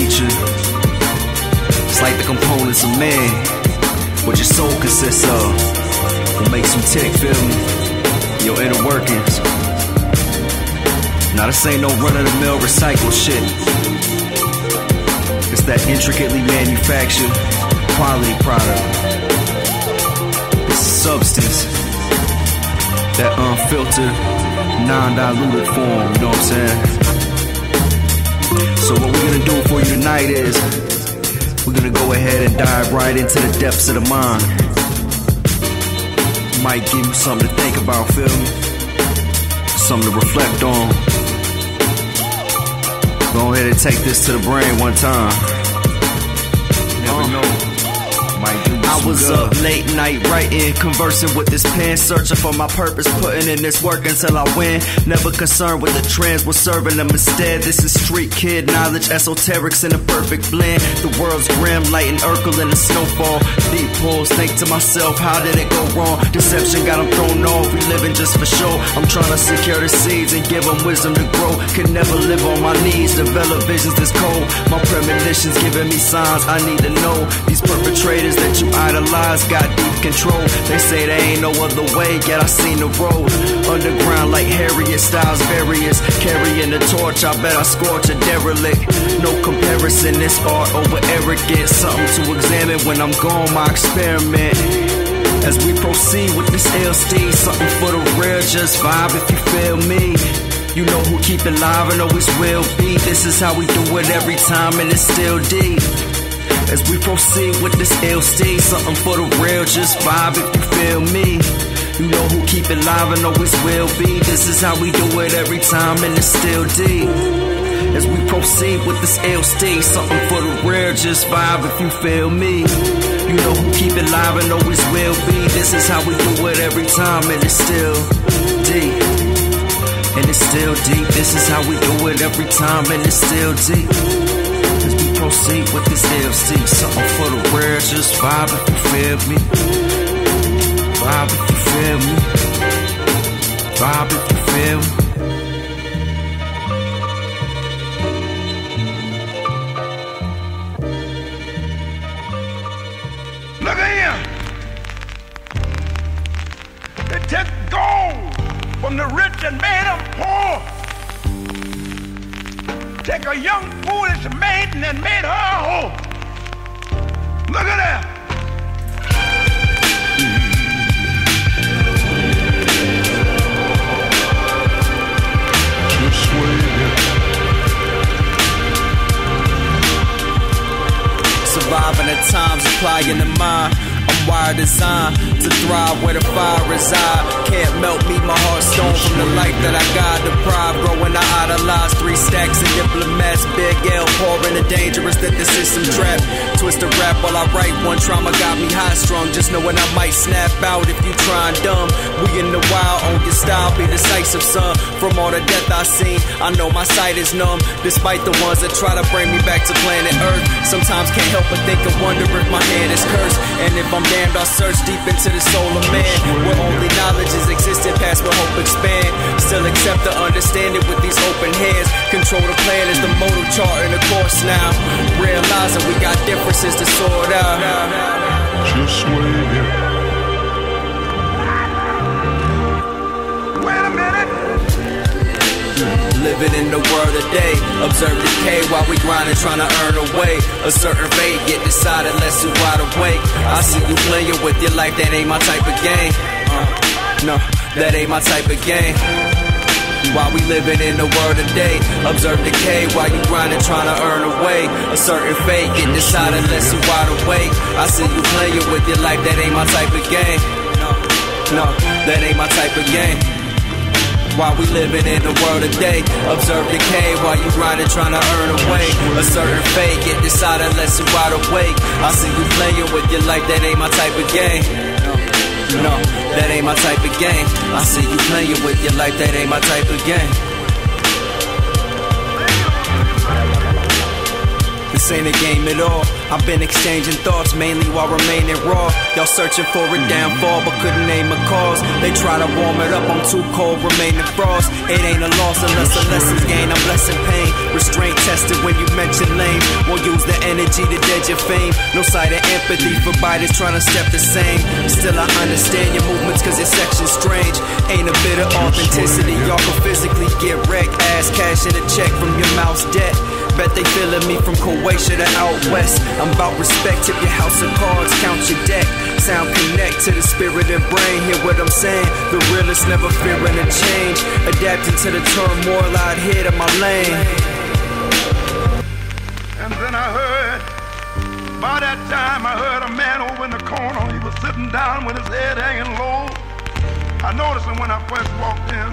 nature. It's like the components of man, what your soul consists of, what makes you tick, feel me? Your inner workings. Now this ain't no run-of-the-mill recycled shit. It's that intricately manufactured quality product. It's substance, that unfiltered, non-diluted form, you know what I'm saying? So what we're gonna do for you tonight is we're gonna go ahead and dive right into the depths of the mind. Might give you something to think about, feel me? Something to reflect on. Go ahead and take this to the brain one time. Never know. I was up late night writing, conversing with this pen, searching for my purpose, putting in this work until I win. Never concerned with the trends, we're serving them instead. This is street kid knowledge, esoterics in a perfect blend. The world's grim, light and Urkel in the snowfall. Deep pulls, think to myself, how did it go wrong? Deception got them thrown off, we living just for show. I'm trying to secure the seeds and give them wisdom to grow. Can never live on my knees, develop visions this cold. My premonitions giving me signs I need to know. These perpetrators that you idolize got deep control. They say there ain't no other way, yet I seen the road. Underground like Harriet Styles, various. Carrying the torch, I bet I scorch a derelict. No comparison, this art over arrogance. Something to examine when I'm gone, my experiment. As we proceed with this LSD, something for the real, just vibe if you feel me. You know who keep it live and always will be. This is how we do it every time and it's still deep. As we proceed with this LSD, something for the real, just vibe if you feel me. You know who keep it live and always will be. This is how we do it every time and it's still deep. As we proceed with this LSD, something for the real, just vibe if you feel me. You know who keep it live and always will be. This is how we do it every time and it's still deep. And it's still deep. This is how we do it every time and it's still deep. Proceed with this LSD, something for the rare, just vibe if you feel me. Vibe if you feel me. Vibe if you feel me. Look at him. They took gold from the rich and made them poor. Take a young foolish maiden and made her a hoe. Look at that. Just wait. Surviving at times, applying the mind. I'm wired designed to thrive where the fire reside. Can't melt me, my heart stone from the light that I got deprived. Growing I idolize 3 stacks and diplomats. Big L pouring the dangerous that the system trap. Twist the rap while I write. One trauma got me high strung, just knowing I might snap out if you trying dumb. We in the wild, on your style, be decisive, son. From all the death I seen, I know my sight is numb. Despite the ones that try to bring me back to planet Earth, sometimes can't help but think and wonder if my hand is cursed. And if I'm damned, I'll search deep into the soul of man, where only knowledge is existent, past where hope expand. Still accept the understanding with these open hands. Control the plan is the modal chart in the course now. Realizing we got differences to sort out. Just wait. Wait a minute. Living in the world today, observe decay while we grinding, trying to earn a way. A certain fate get decided unless you wide awake. I see you playing with your life, that ain't my type of game. No, that ain't my type of game. While we living in the world today, observe decay while you grinding, trying to earn a way. A certain fate get decided unless you wide awake. I see you playing with your life, that ain't my type of game. No, that ain't my type of game. While we living in the world today, observe decay while you grinding, trying to earn a way. A certain fate get decided unless you wide awake. I see you playing with your life, that ain't my type of game. No, that ain't my type of game. I see you playing with your life, that ain't my type of game. this ain't a game at all. I've been exchanging thoughts mainly while remaining raw. Y'all searching for a downfall but couldn't name a cause. They try to warm it up, I'm too cold, remaining frost. It ain't a loss unless a lesson's gained. I'm less in pain. Restraint tested when you mention lame. Won't use the energy to dead your fame. No sight of empathy for biters trying to step the same. Still I understand your movements cause your section's strange. Ain't a bit of authenticity. Y'all can physically get wrecked. Ass cash in a check from your mouth's debt. Bet they feeling me from Croatia to out west. I'm about respect, tip your house of cards, count your deck. Sound connect to the spirit and brain. Hear what I'm saying? The realest never fearing a change. Adapting to the turmoil out here to my lane. And then I heard, by that time I heard a man over in the corner. He was sitting down with his head hanging low. I noticed him when I first walked in.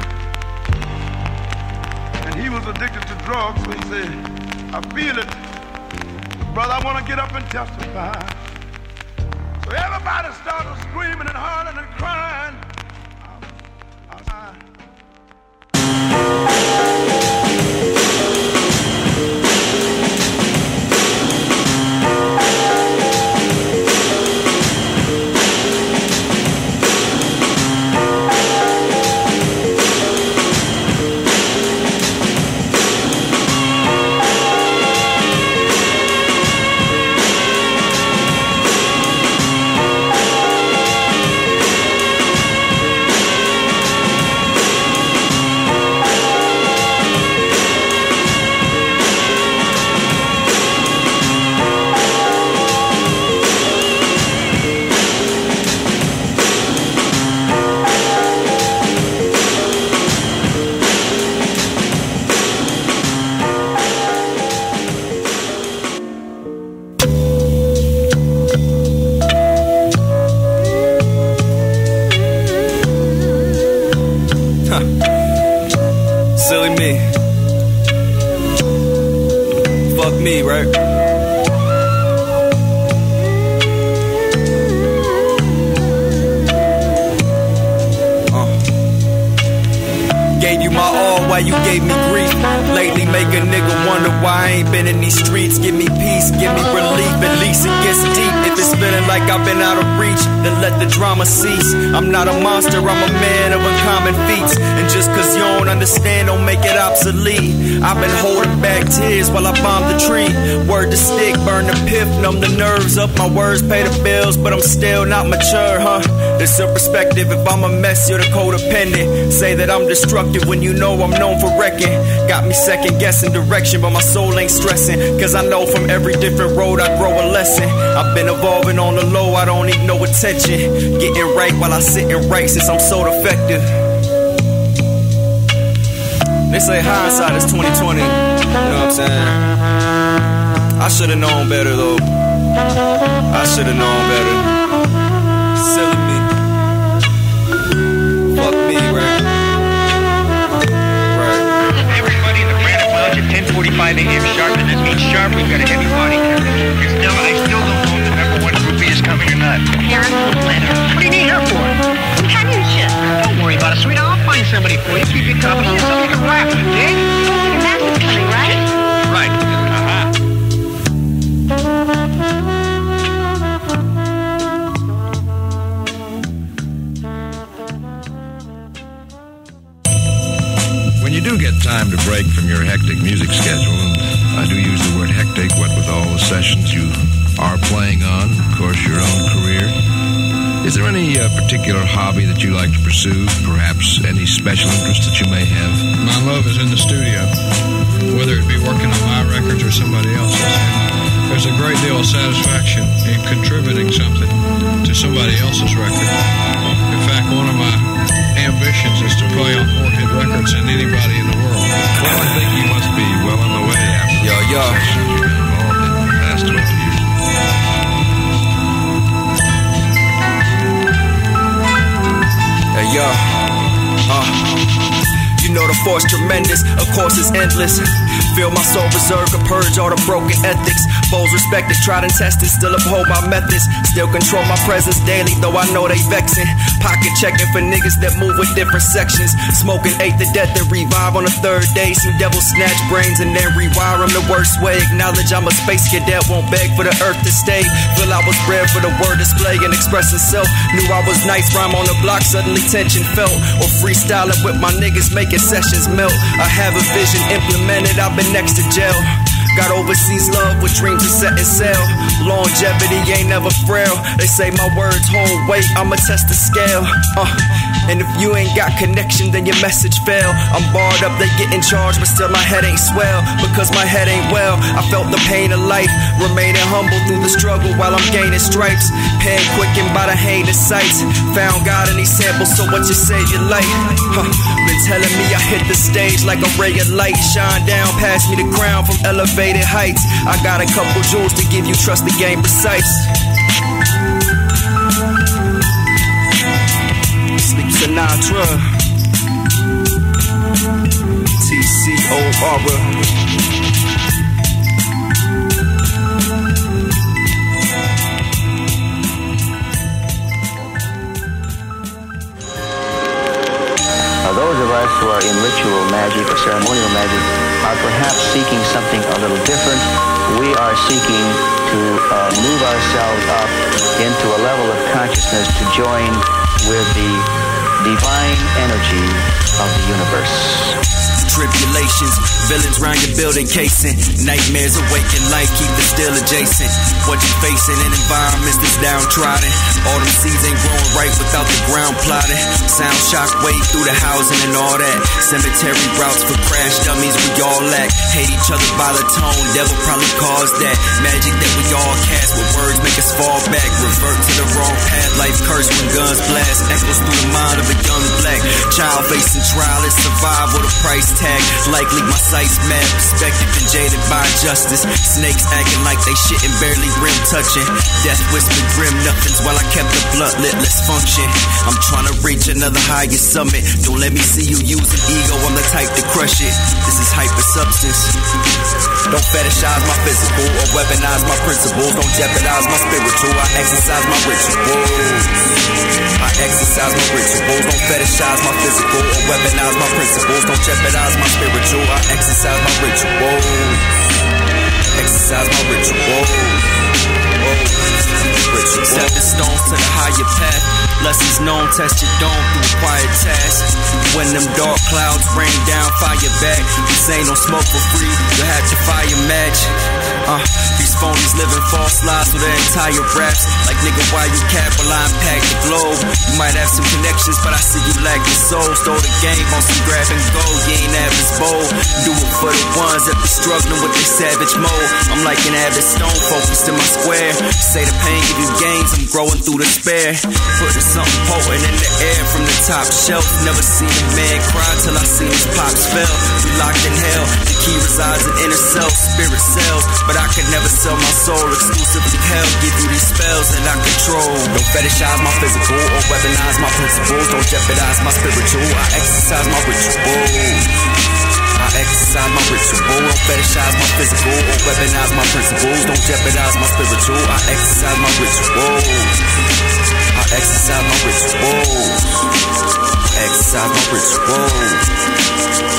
And he was addicted to drugs, so he said, I feel it. Brother, I want to get up and testify. So everybody started screaming and hollering and crying. Silly me. Fuck me, right? Gave you my all while you gave me grief. Lately make a nigga wonder why I ain't been in these streets. Give me peace, give me relief, at least it gets deep. If it's feeling like I've been out of reach, then let the drama cease. I'm not a monster, I'm a man of uncommon feats. And just cause you don't understand don't make it obsolete. I've been holding back tears while I bomb the tree. Word to stick, burn the pith, numb the nerves up. My words pay the bills, but I'm still not mature, huh? It's a perspective, if I'm a mess, you're the codependent. Say that I'm destructive when you know I'm known for wrecking. Got me second guessing direction, but my soul ain't stressing. Cause I know from every different road I grow a lesson. I've been evolving on the low, I don't need no attention. Getting right while I sit and write since I'm so defective. They say hindsight is 2020, you know what I'm saying? I should've known better though. I should've known better. Silly me. Fuck me, right? Everybody in the Brandon Lounge at 10:45 a.m. sharp, and that means sharp. We've got a heavy body carrier. I still don't know if the number one groupie is coming or not. Harris letter. What do you need her for? Companionship. Don't worry about it, sweetheart. I'll find somebody for you. Keep you company. It's something you can laugh with, dig? Your math is coming, right? Right. When you do get time to break from your hectic music schedule, and I do use the word hectic, what with all the sessions you are playing on, of course, your own career, is there any particular hobby that you like to pursue, perhaps any special interest that you may have? My love is in the studio, whether it be working on my records or somebody else's. And there's a great deal of satisfaction in contributing something to somebody else's record. In fact, one of my ambitions is to play on more hit records than anybody in the world. Well, I think you must be well on the way after the sessions you've been involved in the past 12 years. Hey, yo. You know the force tremendous, of course it's endless. Feel my soul reserved to purge all the broken ethics. Foes respected, tried and tested, still uphold my methods. Still control my presence daily, though I know they vexing. Pocket checking for niggas that move with different sections. Smoking ate the death that revive on the third day. See devils snatch brains and then rewire them the worst way. Acknowledge I'm a space cadet, won't beg for the earth to stay. Feel I was bred for the word display and expressing self. Knew I was nice, rhyme on the block, suddenly tension felt. Or freestyling with my niggas, making sessions melt. I have a vision implemented, I've been next to jail. Got overseas love with dreams of setting sail. Longevity ain't never frail. They say my words hold weight, I'ma test the scale. And if you ain't got connection, then your message fail. I'm barred up, they get in charge, but still my head ain't swell. Because my head ain't well, I felt the pain of life. Remaining humble through the struggle while I'm gaining stripes. Pen quickened by the heinous sights. Found God in these samples, so what you say you like? Been telling me I hit the stage like a ray of light. Shine down, pass me the crown from elevated heights. I got a couple jewels to give you, trust the game precise. Sleep Sinatra, TCO-Aura. Those of us who are in ritual magic or ceremonial magic are perhaps seeking something a little different. We are seeking to move ourselves up into a level of consciousness to join with the divine energy of the universe. Tribulations, villains round your building casing. Nightmares awaken life, keep it still adjacent. What you facing in environments that's downtrodden. Autumn seeds ain't growing right without the ground plotted. Sound shock wave through the housing and all that. Cemetery routes for crash dummies, we all lack. Hate each other by the tone, devil probably caused that. Magic that we all cast with words make us fall back. Revert to the wrong path, life curse when guns blast. Echoes through the mind of a young black child facing trial and survival, the price tag. Likely my sight's mad, perspective and jaded by justice. Snakes acting like they shitting, barely rim touching. Death whispered grim nothings while I kept the blunt lit, let's function. I'm trying to reach another higher summit. Don't let me see you using ego, I'm the type to crush it. This is hyper substance. Don't fetishize my physical or weaponize my principles. Don't jeopardize my spiritual, I exercise my rituals. I exercise my rituals. Don't fetishize my physical or weaponize my principles. Don't jeopardize my spiritual, I exercise my rituals. Exercise my rituals. Seven stones to the higher path. Lessons known, test your dome through a quiet task. When them dark clouds rain down, fire back. This ain't no smoke for free, you'll have to fire match. These phonies living false lives with their entire raps. Like nigga, why you cap while I unpack the globe? You might have some connections, but I see you lack the soul. Stole the game on some grab and go, you ain't average bold. Do it for the ones that be struggling with their savage mode. I'm like an avid stone focused in my square. Say the pain give you gains, I'm growing through despair. Putting something potent in the air from the top shelf. Never seen a man cry till I seen his pops fell. We locked in hell, the key resides in inner self, spirit cells. But I could never sell my soul, exclusively hell. Give you these spells that I control. Don't fetishize my physical or weaponize my principles. Don't jeopardize my spiritual, I exercise my rituals. I exercise my ritual. Don't fetishize my physical or weaponize my principles. Don't jeopardize my spiritual, I exercise my rituals. I exercise my rituals. I exercise my rituals.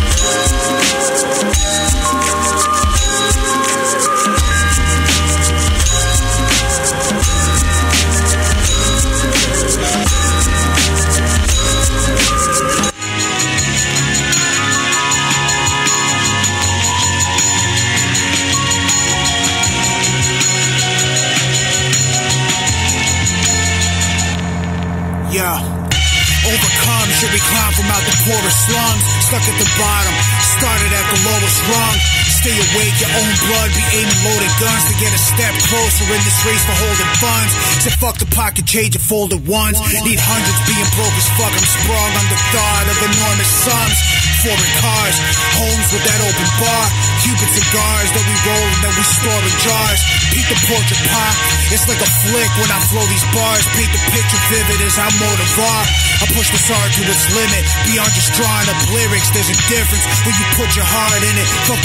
Overcome, should we climb from out the poorest slums? Stuck at the bottom, started at the lowest rung. Stay awake, your own blood, be aiming loaded guns to get a step closer in this race for holding funds. So fuck the pocket change and folded ones. Need hundreds being broke as fuck, I'm sprung on the thought of enormous sums. Foreign cars, homes with that open bar, Cuban cigars that we roll and then we store in jars. Beat the portrait pop, it's like a flick when I flow these bars. Paint the picture vivid as how motive are. I push this art to its limit, beyond just drawing up lyrics. There's a difference when you put your heart in it. Fuck the artist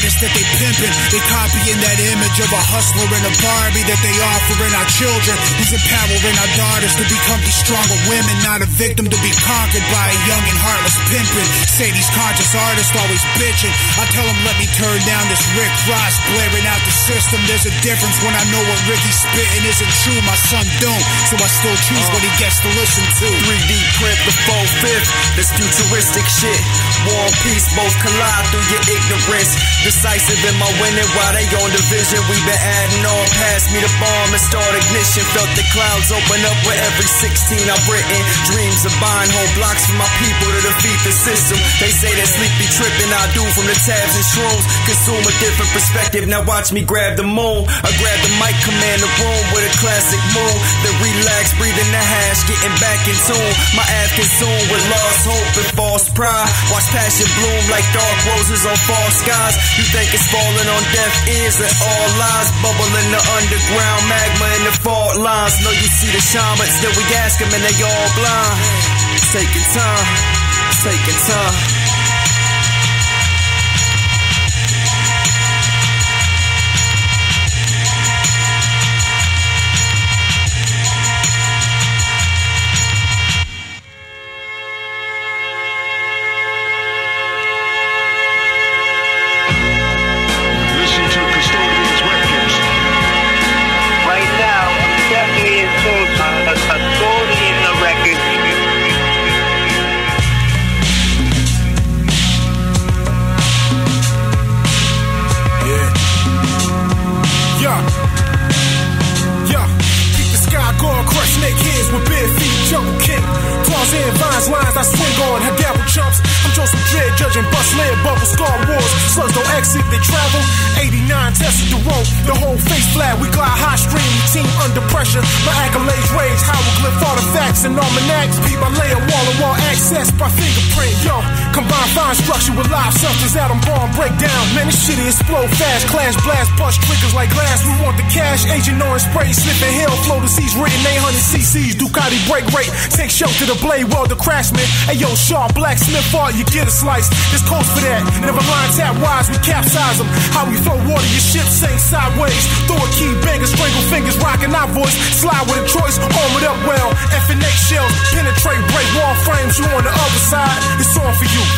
artists that they pimpin'. They copying that image of a hustler and a Barbie that they offering our children, who's empowering our daughters to become these stronger women, not a victim to be conquered by a young and heartless pimpin'. Say these conscious artists always bitchin'. I tell them let me turn down this Rick Ross blaring out the system. There's a difference when I know what Ricky's spittin' isn't true. My son don't, so I still choose what he gets to listen to. 3D print the 4/5, this futuristic shit. War and peace both collide through your ignorance. Decisive in my winning while they on division. We been adding on, pass me the bomb and start ignition. Felt the clouds open up with every 16 I've written. Dreams of buying whole blocks for my people to defeat the system. They say that sleep be tripping, I do from the tabs and shrooms. Consume a different perspective, now watch me grab the moon. I grab the mic, command the room with a classic move. Then relax, breathing the hash, getting back in tune. My ass consumed with lost hope and false pride. Watch passion bloom like dark roses on false skies. You think it's falling on deaf ears, that all lies. Bubble in the underground, magma in the fault lines. Know you see the shamans, then we ask them and they all blind. Take your time, take your time. I swing on, her devil chumps. I'm Joseph Dredd, judging bust lead bubbles, Star Wars. Slugs don't exit, they travel. 89 tested the rope, the whole face flat. We glide high stream, team under pressure. My accolades rage, hieroglyph artifacts and almanacs. Peep, I lay a wall-to-wall access by fingerprint. Yo, combine fine structure with live substance, atom bomb breakdown. Man, this shit explode fast. Clash blast, bust triggers like glass. We want the cash, Agent Orange spray, slipping hell, flow disease written 800 cc's. Ducati break rate, take show to the blade world, the craftsman. Hey yo, sharp blacksmith art, you get a slice. This coast for that. Never line tap wise, we capsize them. How we throw water, your ship sink sideways. Throw a key banger, strangle fingers, rocking our voice. Slide with a choice, armored up well. F&X shells, penetrate, break wall frames. You on the other side, it's on for you.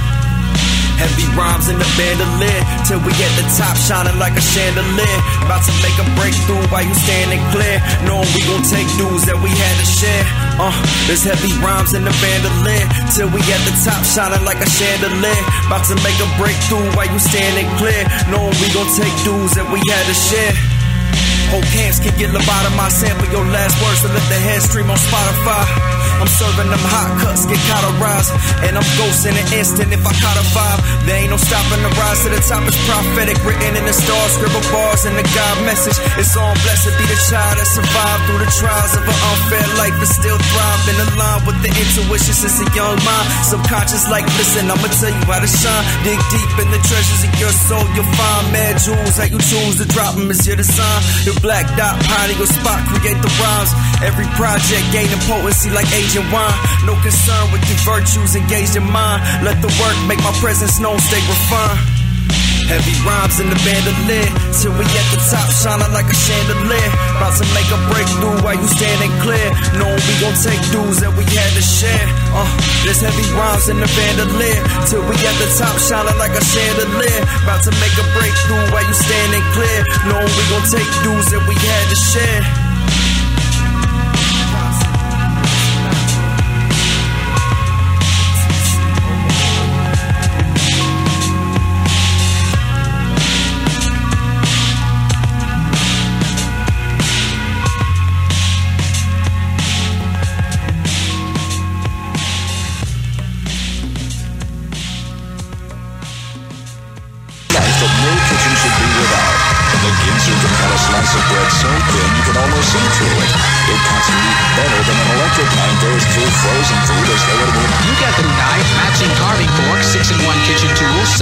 Heavy rhymes in the bandolier, till we at the top, shining like a chandelier. About to make a breakthrough while you standing clear, knowing we gon' take dues that we had to share. There's heavy rhymes in the bandolier, till we at the top, shining like a chandelier. About to make a breakthrough while you standing clear, knowing we gon' take dues that we had to share. Whole camps can get lobotomized, sample your last words to let the head stream on Spotify. I'm serving them hot cuts, get cauterized, and I'm ghosting an instant if I caught a vibe. There ain't no stopping the rise to the top, it's prophetic, written in the stars, scribble bars in the God message. It's all blessed to be the child that survived through the trials of an unfair life, but still thrive in line with the intuition since a young mind. Subconscious like, listen, I'ma tell you how to shine. Dig deep in the treasures of your soul, you'll find mad jewels. How you choose to drop them is your design. The black dot, pine your spot, create the rhymes. Every project gaining potency like Agent Wine. No concern with your virtues, engaged in mind. Let the work make my presence known, stay refined. Heavy rhymes in the bandolier, till we at the top, shining like a chandelier. About to make a breakthrough while you standing clear, knowing we gon' take dues that we had to share. There's heavy rhymes in the bandolier, till we at the top, shining like a chandelier. About to make a breakthrough while you standing clear, knowing we gon' take dues that we had to share.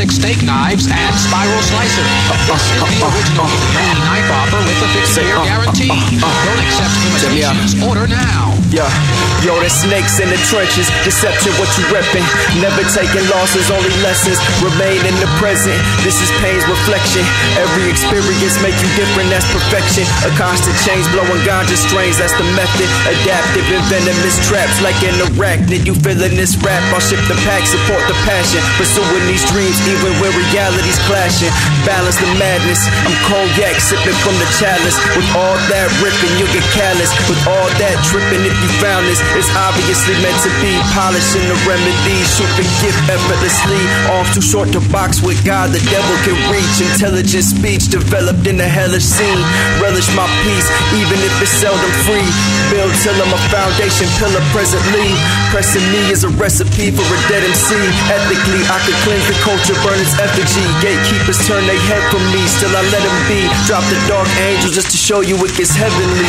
Pacific steak knives and spiral slicer. This is the original only knife offer with a 50-year guarantee. Don't accept imitations. Order now. Yeah, yo, there's snakes in the trenches. Deception, what you reppin'. Never taking losses, only lessons. Remain in the present. This is pain's reflection. Every experience make you different, that's perfection. A constant change, blowing ganja strains, that's the method. Adaptive and venomous traps like an arachnid. You feeling this rap? I'll ship the pack, support the passion. Pursuing these dreams even when reality's clashing. Balance the madness. I'm cognac sipping from the chalice. With all that ripping, you'll get callous. With all that tripping, if you found this, it's obviously meant to be. Polishing the remedies, shoot the gift effortlessly. Off too short to box with God, the devil can reach. Intelligent speech developed in the hellish scene. Relish my peace, even if it's seldom free. Build till I'm a foundation pillar presently. Pressing me is a recipe for a dead MC. Ethically, I could cleanse the culture, burn its effigy. Gatekeepers turn their head from me, still I let them be. Drop the dark angels just to show you it gets heavenly.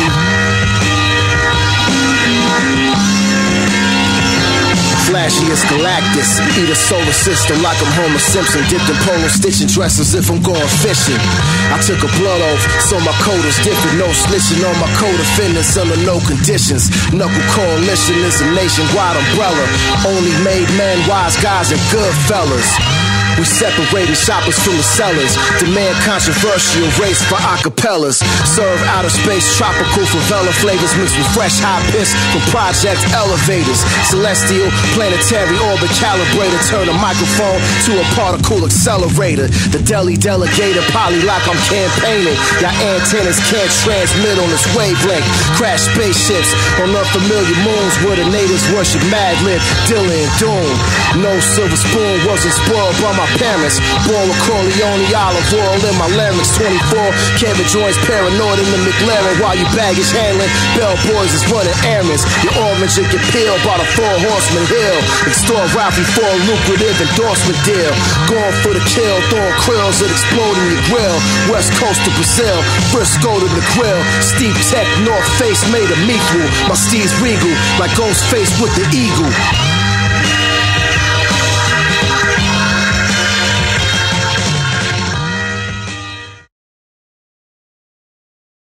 Flashy as Galactus, eat a solar system like I'm Homer Simpson. Dipped in polo stitching dress as if I'm going fishing. I took a blood oath, so my code is different. No snitching on my co-defendants under no conditions. Knuckle coalition is a nationwide umbrella. Only made men, wise guys, and good fellas. We separating shoppers from the sellers. Demand controversial race for acapellas. Serve outer space tropical favela flavors mixed with fresh high piss from project elevators. Celestial, planetary orbit calibrator. Turn a microphone to a particle accelerator. The deli delegator poly like I'm campaigning. Y'all antennas can't transmit on this wavelength. Crash spaceships on unfamiliar moons where the natives worship Madlib, Dilla and Doom. No silver spoon wasn't spoiled by my parents. Born with Corleone, olive oil in my larynx. 24 Kevin joins paranoid in the McLaren while you baggage handling. Bellboys is running errands. Your orange will get peeled by the 4 Horseman Hill. Extort Ralphie for a lucrative endorsement deal. Going for the kill, throwing krills that explode in your grill. West Coast to Brazil, Frisco to the grill. Steep Tech, North Face made of Meekwood. My steed's regal, like Ghostface with the eagle.